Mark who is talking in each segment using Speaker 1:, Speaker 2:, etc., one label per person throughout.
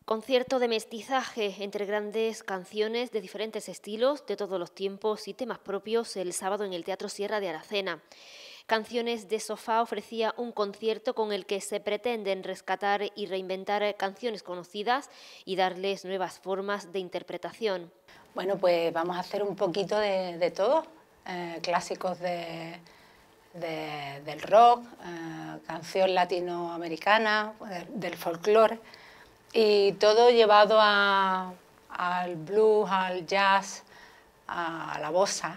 Speaker 1: Concierto de mestizaje entre grandes canciones de diferentes estilos, de todos los tiempos y temas propios el sábado en el Teatro Sierra de Aracena. Canciones de Sofá ofrecía un concierto con el que se pretenden rescatar y reinventar canciones conocidas y darles nuevas formas de interpretación.
Speaker 2: Bueno, pues vamos a hacer un poquito de todo, clásicos del rock, canción latinoamericana, del folclore, y todo llevado al blues, al jazz, a la bossa.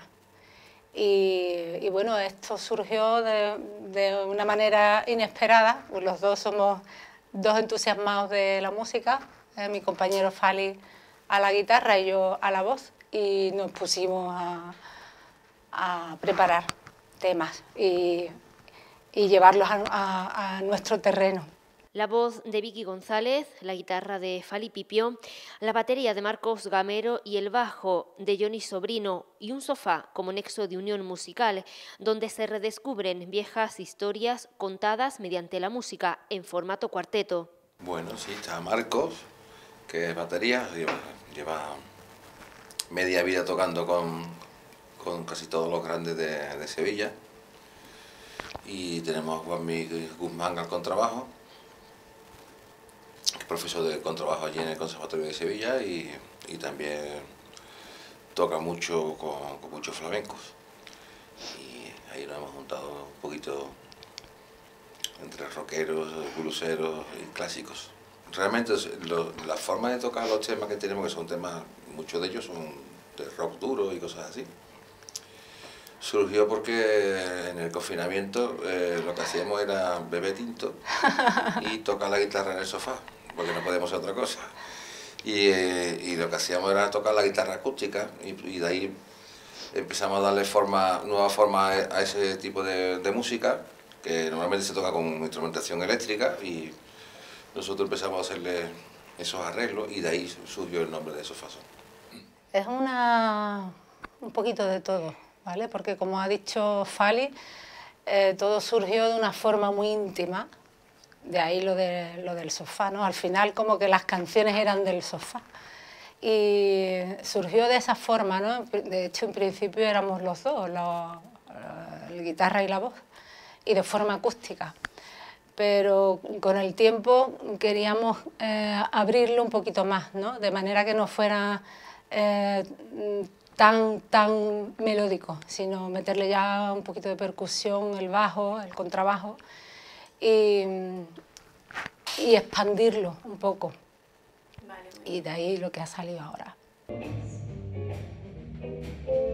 Speaker 2: Y bueno, esto surgió de una manera inesperada. Los dos somos dos entusiasmados de la música, mi compañero Fali a la guitarra y yo a la voz, y nos pusimos a preparar temas y llevarlos a nuestro terreno.
Speaker 1: La voz de Vicky González, la guitarra de Fali Pipió, la batería de Marcos Gamero y el bajo de Johnny Sobrino y un sofá como nexo de unión musical, donde se redescubren viejas historias contadas mediante la música en formato cuarteto.
Speaker 3: Bueno, sí, está Marcos, que es batería, lleva media vida tocando con casi todos los grandes de Sevilla. Y tenemos a Juanmi Guzmán al contrabajo, que es profesor de contrabajo allí en el Conservatorio de Sevilla y también toca mucho con muchos flamencos. Y ahí nos hemos juntado un poquito entre rockeros, blueseros y clásicos. Realmente la forma de tocar los temas que tenemos, que son temas, muchos de ellos son de rock duro y cosas así, surgió porque en el confinamiento lo que hacíamos era beber tinto y tocar la guitarra en el sofá, porque no podíamos hacer otra cosa. Y lo que hacíamos era tocar la guitarra acústica y de ahí empezamos a darle nueva forma a ese tipo de música, que normalmente se toca con instrumentación eléctrica, y nosotros empezamos a hacerle esos arreglos y de ahí surgió el nombre de Sofá.
Speaker 2: Es un poquito de todo, ¿vale? Porque como ha dicho Fali, todo surgió de una forma muy íntima, de ahí lo del sofá, ¿no? Al final como que las canciones eran del sofá. Y surgió de esa forma, ¿no? De hecho, en principio éramos los dos, la guitarra y la voz, y de forma acústica. Pero con el tiempo queríamos abrirlo un poquito más, ¿no? De manera que no fuera tan melódico, sino meterle ya un poquito de percusión, el bajo, el contrabajo, y expandirlo un poco. Vale. Y de ahí lo que ha salido ahora.